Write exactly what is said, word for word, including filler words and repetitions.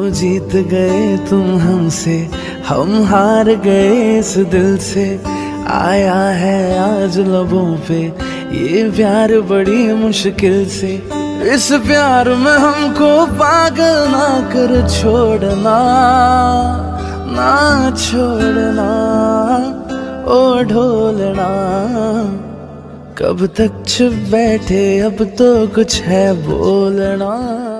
जीत गए तुम हमसे, हम हार गए इस दिल से। आया है आज लबों पे ये प्यार बड़ी मुश्किल से। इस प्यार में हमको पागल ना कर छोड़ना, ना छोड़ना ओ ढोलना। कब तक चुप बैठे अब तो कुछ है बोलना।